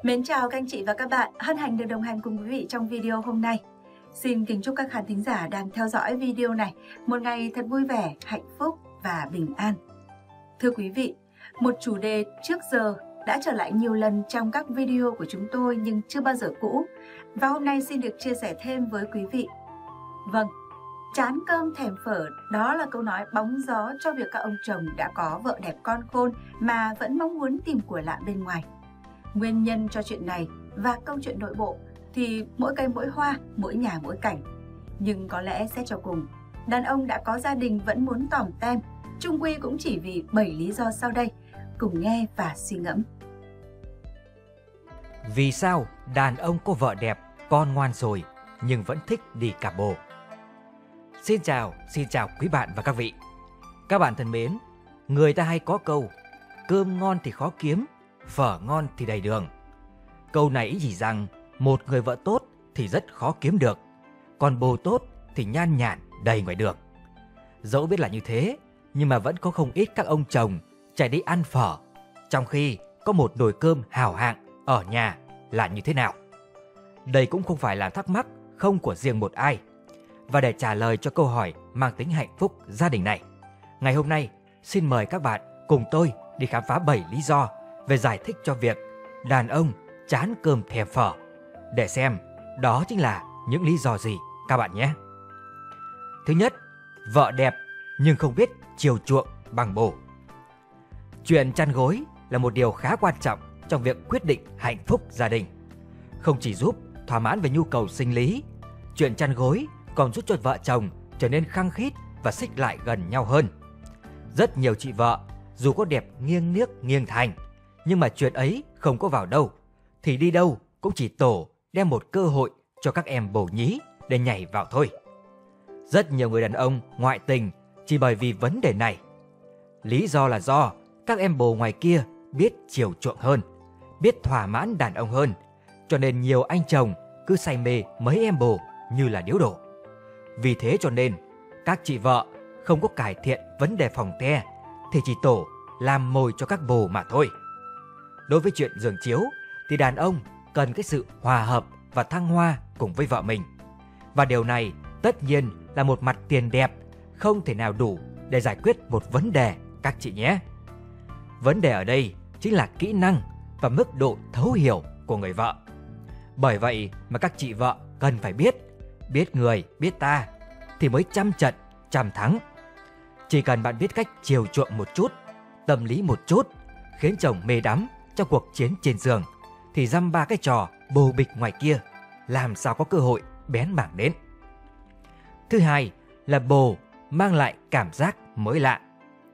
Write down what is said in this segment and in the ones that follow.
Mến chào các anh chị và các bạn, hân hạnh được đồng hành cùng quý vị trong video hôm nay. Xin kính chúc các khán thính giả đang theo dõi video này một ngày thật vui vẻ, hạnh phúc và bình an. Thưa quý vị, một chủ đề trước giờ đã trở lại nhiều lần trong các video của chúng tôi nhưng chưa bao giờ cũ, và hôm nay xin được chia sẻ thêm với quý vị. Vâng, chán cơm thèm phở, đó là câu nói bóng gió cho việc các ông chồng đã có vợ đẹp con khôn mà vẫn mong muốn tìm của lạ bên ngoài. Nguyên nhân cho chuyện này và câu chuyện nội bộ thì mỗi cây mỗi hoa, mỗi nhà mỗi cảnh. Nhưng có lẽ xét cho cùng, đàn ông đã có gia đình vẫn muốn tỏm tem, chung quy cũng chỉ vì 7 lý do sau đây. Cùng nghe và suy ngẫm. Vì sao đàn ông có vợ đẹp, con ngoan rồi nhưng vẫn thích đi cà bồ? Xin chào quý bạn và các vị. Các bạn thân mến, người ta hay có câu cơm ngon thì khó kiếm, phở ngon thì đầy đường. Câu này ý gì rằng một người vợ tốt thì rất khó kiếm được, còn bồ tốt thì nhan nhản đầy ngoài đường. Dẫu biết là như thế, nhưng mà vẫn có không ít các ông chồng chạy đi ăn phở, trong khi có một nồi cơm hào hạng ở nhà là như thế nào? Đây cũng không phải là thắc mắc không của riêng một ai. Và để trả lời cho câu hỏi mang tính hạnh phúc gia đình này, ngày hôm nay xin mời các bạn cùng tôi đi khám phá 7 lý do về giải thích cho việc đàn ông chán cơm thèm phở, để xem đó chính là những lý do gì các bạn nhé. Thứ nhất, vợ đẹp nhưng không biết chiều chuộng bằng bồ. Chuyện chăn gối là một điều khá quan trọng trong việc quyết định hạnh phúc gia đình. Không chỉ giúp thỏa mãn về nhu cầu sinh lý, chuyện chăn gối còn giúp cho vợ chồng trở nên khăng khít và xích lại gần nhau hơn. Rất nhiều chị vợ dù có đẹp nghiêng niếc nghiêng thành, nhưng mà chuyện ấy không có vào đâu, thì đi đâu cũng chỉ tổ đem một cơ hội cho các em bồ nhí để nhảy vào thôi. Rất nhiều người đàn ông ngoại tình chỉ bởi vì vấn đề này. Lý do là do các em bồ ngoài kia biết chiều chuộng hơn, biết thỏa mãn đàn ông hơn, cho nên nhiều anh chồng cứ say mê mấy em bồ như là điếu đổ. Vì thế cho nên các chị vợ không có cải thiện vấn đề phòng the thì chỉ tổ làm mồi cho các bồ mà thôi. Đối với chuyện giường chiếu thì đàn ông cần cái sự hòa hợp và thăng hoa cùng với vợ mình. Và điều này tất nhiên là một mặt tiền đẹp không thể nào đủ để giải quyết một vấn đề các chị nhé. Vấn đề ở đây chính là kỹ năng và mức độ thấu hiểu của người vợ. Bởi vậy mà các chị vợ cần phải biết người, biết ta thì mới trăm trận, trăm thắng. Chỉ cần bạn biết cách chiều chuộng một chút, tâm lý một chút, khiến chồng mê đắm trong cuộc chiến trên giường, thì dăm ba cái trò bồ bịch ngoài kia làm sao có cơ hội bén mảng đến. Thứ hai là bồ mang lại cảm giác mới lạ.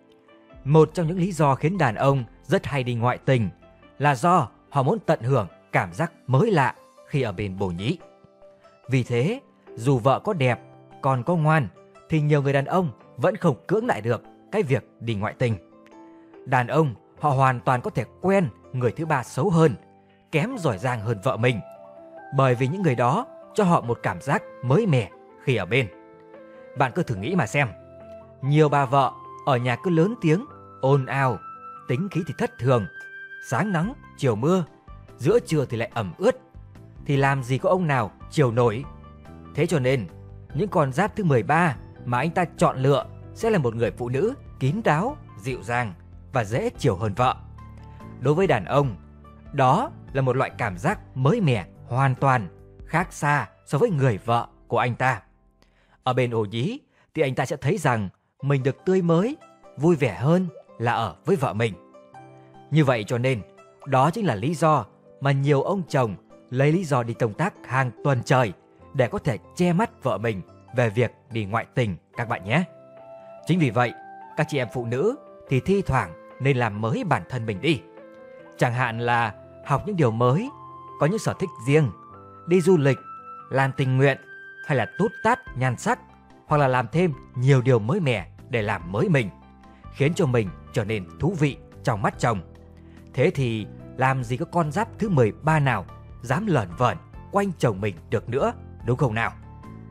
Một trong những lý do khiến đàn ông rất hay đi ngoại tình là do họ muốn tận hưởng cảm giác mới lạ khi ở bên bồ nhí. Vì thế, dù vợ có đẹp, còn có ngoan, thì nhiều người đàn ông vẫn không cưỡng lại được cái việc đi ngoại tình. Đàn ông họ hoàn toàn có thể quen người thứ ba xấu hơn, kém giỏi giang hơn vợ mình, bởi vì những người đó cho họ một cảm giác mới mẻ khi ở bên. Bạn cứ thử nghĩ mà xem, nhiều bà vợ ở nhà cứ lớn tiếng, ồn ào, tính khí thì thất thường, sáng nắng, chiều mưa, giữa trưa thì lại ẩm ướt, thì làm gì có ông nào chiều nổi. Thế cho nên, những con giáp thứ 13 mà anh ta chọn lựa sẽ là một người phụ nữ kín đáo, dịu dàng và dễ chiều hơn vợ. Đối với đàn ông, đó là một loại cảm giác mới mẻ hoàn toàn, khác xa so với người vợ của anh ta. Ở bên ổ nhí thì anh ta sẽ thấy rằng mình được tươi mới, vui vẻ hơn là ở với vợ mình. Như vậy cho nên, đó chính là lý do mà nhiều ông chồng lấy lý do đi công tác hàng tuần trời để có thể che mắt vợ mình về việc đi ngoại tình các bạn nhé. Chính vì vậy, các chị em phụ nữ thì thi thoảng nên làm mới bản thân mình đi. Chẳng hạn là học những điều mới, có những sở thích riêng, đi du lịch, làm tình nguyện, hay là tút tát nhan sắc, hoặc là làm thêm nhiều điều mới mẻ để làm mới mình, khiến cho mình trở nên thú vị trong mắt chồng. Thế thì làm gì có con giáp thứ 13 nào dám lởn vởn quanh chồng mình được nữa, đúng không nào?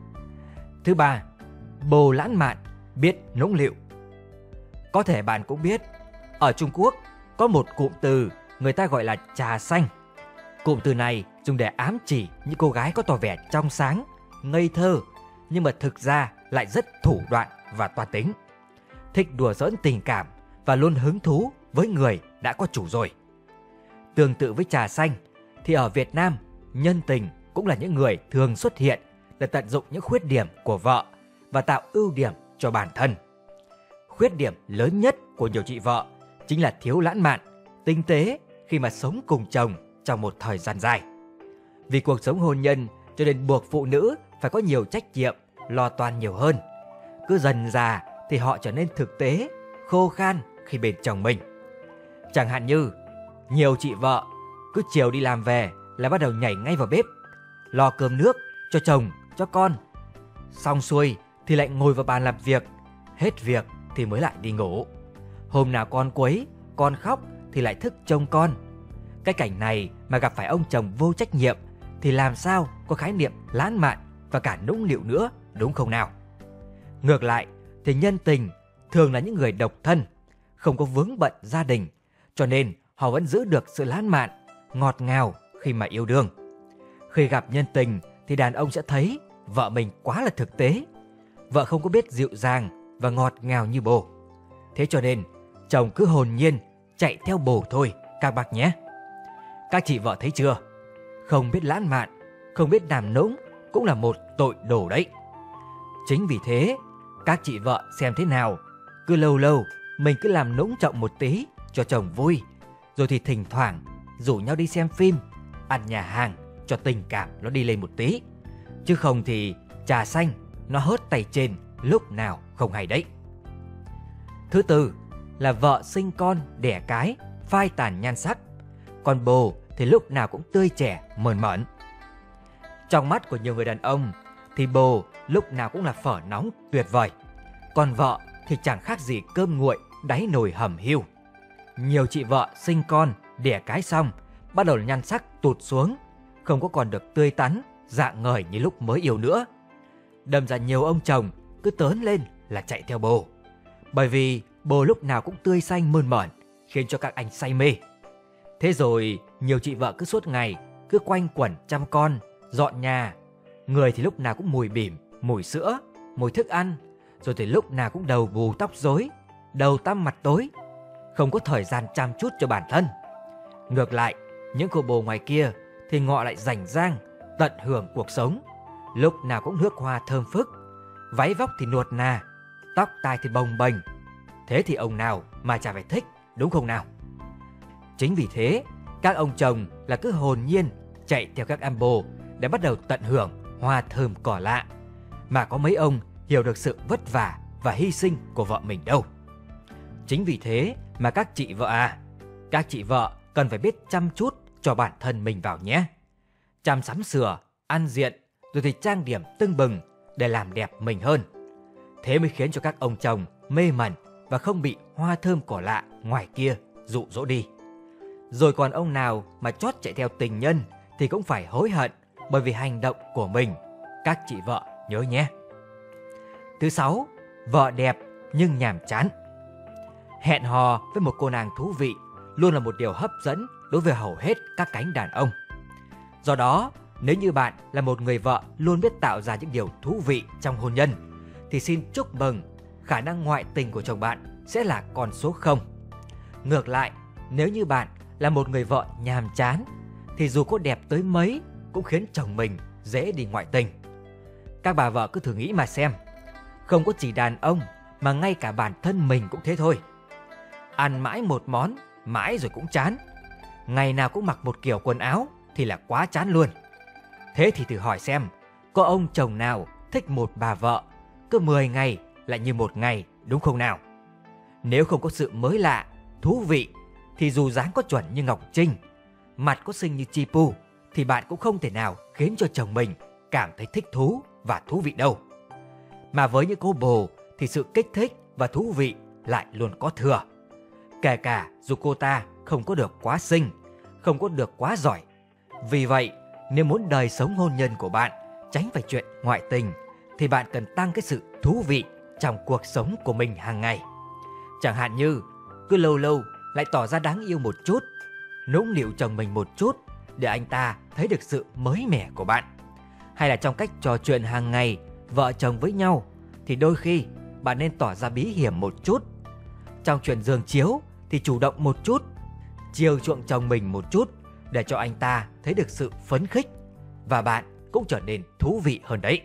Thứ ba, bồ lãng mạn, biết nũng nịu. Có thể bạn cũng biết, ở Trung Quốc có một cụm từ người ta gọi là trà xanh. Cụm từ này dùng để ám chỉ những cô gái có tỏ vẻ trong sáng, ngây thơ, nhưng mà thực ra lại rất thủ đoạn và toan tính, thích đùa giỡn tình cảm và luôn hứng thú với người đã có chủ rồi. Tương tự với trà xanh thì ở Việt Nam, nhân tình cũng là những người thường xuất hiện để tận dụng những khuyết điểm của vợ và tạo ưu điểm cho bản thân. Khuyết điểm lớn nhất của nhiều chị vợ chính là thiếu lãng mạn, tinh tế khi mà sống cùng chồng trong một thời gian dài. Vì cuộc sống hôn nhân cho nên buộc phụ nữ phải có nhiều trách nhiệm, lo toan nhiều hơn. Cứ dần dà thì họ trở nên thực tế, khô khan khi bên chồng mình. Chẳng hạn như nhiều chị vợ cứ chiều đi làm về là bắt đầu nhảy ngay vào bếp, lo cơm nước cho chồng, cho con. Xong xuôi thì lại ngồi vào bàn làm việc, hết việc thì mới lại đi ngủ. Hôm nào con quấy, con khóc thì lại thức trông con. Cái cảnh này mà gặp phải ông chồng vô trách nhiệm thì làm sao có khái niệm lãng mạn và cả nũng nịu nữa, đúng không nào? Ngược lại thì nhân tình thường là những người độc thân, không có vướng bận gia đình, cho nên họ vẫn giữ được sự lãng mạn, ngọt ngào khi mà yêu đương. Khi gặp nhân tình thì đàn ông sẽ thấy vợ mình quá là thực tế, vợ không có biết dịu dàng và ngọt ngào như bồ. Thế cho nên chồng cứ hồn nhiên chạy theo bồ thôi các bác nhé. Các chị vợ thấy chưa? Không biết lãng mạn, không biết làm nũng cũng là một tội đồ đấy. Chính vì thế, các chị vợ xem thế nào, cứ lâu lâu mình cứ làm nũng trọng một tí cho chồng vui, rồi thì thỉnh thoảng rủ nhau đi xem phim, ăn nhà hàng cho tình cảm nó đi lên một tí. Chứ không thì trà xanh nó hớt tay trên lúc nào không hay đấy. Thứ tư là vợ sinh con đẻ cái, phai tàn nhan sắc, còn bồ thì lúc nào cũng tươi trẻ mờn mởn. Trong mắt của nhiều người đàn ông thì bồ lúc nào cũng là phở nóng tuyệt vời, còn vợ thì chẳng khác gì cơm nguội đáy nồi hầm hiu. Nhiều chị vợ sinh con đẻ cái xong bắt đầu nhan sắc tụt xuống, không có còn được tươi tắn, rạng ngời như lúc mới yêu nữa. Đâm ra nhiều ông chồng cứ tớn lên là chạy theo bồ, bởi vì bồ lúc nào cũng tươi xanh mơn mởn, khiến cho các anh say mê. Thế rồi nhiều chị vợ cứ suốt ngày cứ quanh quẩn chăm con, dọn nhà, người thì lúc nào cũng mùi bỉm, mùi sữa, mùi thức ăn, rồi thì lúc nào cũng đầu bù tóc rối, đầu tăm mặt tối, không có thời gian chăm chút cho bản thân. Ngược lại, những cô bồ ngoài kia thì họ lại rảnh rang, tận hưởng cuộc sống, lúc nào cũng nước hoa thơm phức, váy vóc thì nuột nà, tóc tai thì bồng bềnh. Thế thì ông nào mà chả phải thích, đúng không nào? Chính vì thế, các ông chồng là cứ hồn nhiên chạy theo các em bồ để bắt đầu tận hưởng hoa thơm cỏ lạ, mà có mấy ông hiểu được sự vất vả và hy sinh của vợ mình đâu. Chính vì thế mà các chị vợ các chị vợ cần phải biết chăm chút cho bản thân mình vào nhé. Chăm sắm sửa, ăn diện, rồi thì trang điểm tưng bừng để làm đẹp mình hơn. Thế mới khiến cho các ông chồng mê mẩn và không bị hoa thơm cỏ lạ ngoài kia dụ dỗ đi. Rồi còn ông nào mà chót chạy theo tình nhân thì cũng phải hối hận bởi vì hành động của mình. Các chị vợ nhớ nhé. Thứ 6, vợ đẹp nhưng nhàm chán. Hẹn hò với một cô nàng thú vị luôn là một điều hấp dẫn đối với hầu hết các cánh đàn ông. Do đó, nếu như bạn là một người vợ luôn biết tạo ra những điều thú vị trong hôn nhân, thì xin chúc mừng, khả năng ngoại tình của chồng bạn sẽ là con số 0. Ngược lại, nếu như bạn là một người vợ nhàm chán, thì dù có đẹp tới mấy cũng khiến chồng mình dễ đi ngoại tình. Các bà vợ cứ thử nghĩ mà xem, không có chỉ đàn ông mà ngay cả bản thân mình cũng thế thôi. Ăn mãi một món, mãi rồi cũng chán. Ngày nào cũng mặc một kiểu quần áo thì là quá chán luôn. Thế thì thử hỏi xem, có ông chồng nào thích một bà vợ cứ 10 ngày lại như một ngày, đúng không nào? Nếu không có sự mới lạ, thú vị, thì dù dáng có chuẩn như Ngọc Trinh, mặt có xinh như Chi Pu, thì bạn cũng không thể nào khiến cho chồng mình cảm thấy thích thú và thú vị đâu. Mà với những cô bồ thì sự kích thích và thú vị lại luôn có thừa. Kể cả dù cô ta không có được quá xinh, không có được quá giỏi. Vì vậy, nếu muốn đời sống hôn nhân của bạn tránh phải chuyện ngoại tình, thì bạn cần tăng cái sự thú vị trong cuộc sống của mình hàng ngày. Chẳng hạn như cứ lâu lâu lại tỏ ra đáng yêu một chút, nũng nịu chồng mình một chút, để anh ta thấy được sự mới mẻ của bạn. Hay là trong cách trò chuyện hàng ngày vợ chồng với nhau thì đôi khi bạn nên tỏ ra bí hiểm một chút. Trong chuyện giường chiếu thì chủ động một chút, chiều chuộng chồng mình một chút để cho anh ta thấy được sự phấn khích và bạn cũng trở nên thú vị hơn đấy.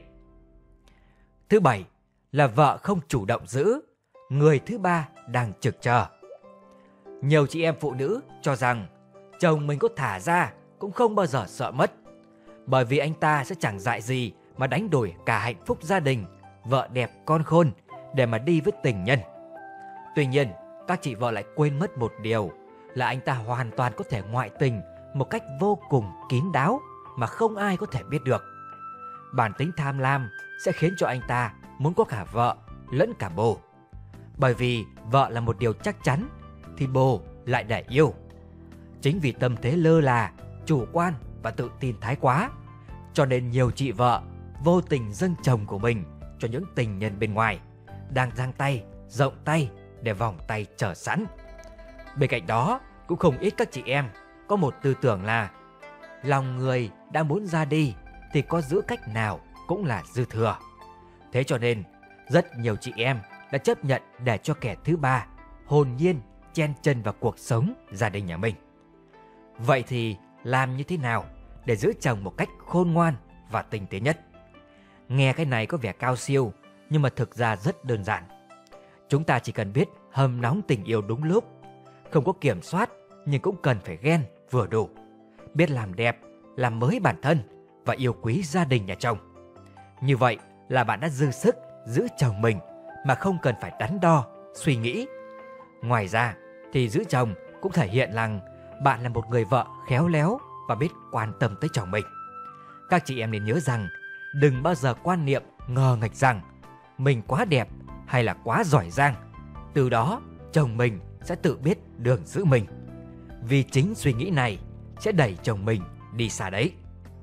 Thứ 7 là vợ không chủ động giữ, người thứ ba đang trực chờ. Nhiều chị em phụ nữ cho rằng chồng mình có thả ra cũng không bao giờ sợ mất, bởi vì anh ta sẽ chẳng dại gì mà đánh đổi cả hạnh phúc gia đình, vợ đẹp con khôn để mà đi với tình nhân. Tuy nhiên, các chị vợ lại quên mất một điều là anh ta hoàn toàn có thể ngoại tình một cách vô cùng kín đáo mà không ai có thể biết được. Bản tính tham lam sẽ khiến cho anh ta muốn có cả vợ lẫn cả bồ. Bởi vì vợ là một điều chắc chắn thì bồ lại để yêu. Chính vì tâm thế lơ là, chủ quan và tự tin thái quá, cho nên nhiều chị vợ vô tình dâng chồng của mình cho những tình nhân bên ngoài, đang giang tay, rộng tay để vòng tay chờ sẵn. Bên cạnh đó, cũng không ít các chị em có một tư tưởng là lòng người đã muốn ra đi thì có giữ cách nào cũng là dư thừa. Thế cho nên, rất nhiều chị em đã chấp nhận để cho kẻ thứ ba hồn nhiên chen chân vào cuộc sống gia đình nhà mình. Vậy thì làm như thế nào để giữ chồng một cách khôn ngoan và tinh tế nhất? Nghe cái này có vẻ cao siêu, nhưng mà thực ra rất đơn giản. Chúng ta chỉ cần biết hâm nóng tình yêu đúng lúc, không có kiểm soát nhưng cũng cần phải ghen vừa đủ, biết làm đẹp, làm mới bản thân và yêu quý gia đình nhà chồng. Như vậy là bạn đã dư sức giữ chồng mình mà không cần phải đắn đo, suy nghĩ. Ngoài ra thì giữ chồng cũng thể hiện rằng bạn là một người vợ khéo léo và biết quan tâm tới chồng mình. Các chị em nên nhớ rằng đừng bao giờ quan niệm ngờ nghệch rằng mình quá đẹp hay là quá giỏi giang, từ đó chồng mình sẽ tự biết đường giữ mình. Vì chính suy nghĩ này sẽ đẩy chồng mình đi xa đấy.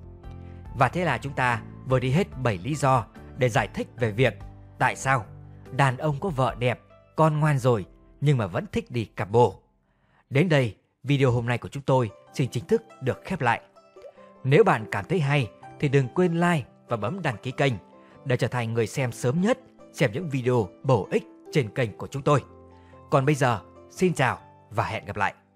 Và thế là chúng ta vừa đi hết 7 lý do để giải thích về việc tại sao đàn ông có vợ đẹp, con ngoan rồi nhưng mà vẫn thích đi cặp bồ. Đến đây, video hôm nay của chúng tôi xin chính thức được khép lại. Nếu bạn cảm thấy hay thì đừng quên like và bấm đăng ký kênh để trở thành người xem sớm nhất xem những video bổ ích trên kênh của chúng tôi. Còn bây giờ, xin chào và hẹn gặp lại.